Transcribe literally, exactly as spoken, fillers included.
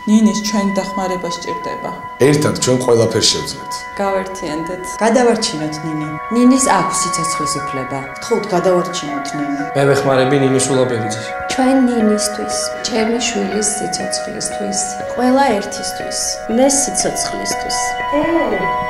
ნინის ჩვენი დახმარება სჭირდება. ერთად ჩვენ ყველაფერს შევძლებთ. გავერთიანდეთ. გადავარჩინოთ ნინი. ნინის აქვს სიცოცხლის უფლება. გთხოვთ გადავარჩინოთ ნინი. მე ვეხმარები ნინის ულაბერიძეს. ჩვენ ნინისთვის, ჩემი შვილის სიცოცხლისთვის, ყველა ერთისთვის, მე სიცოცხლისთვის. ე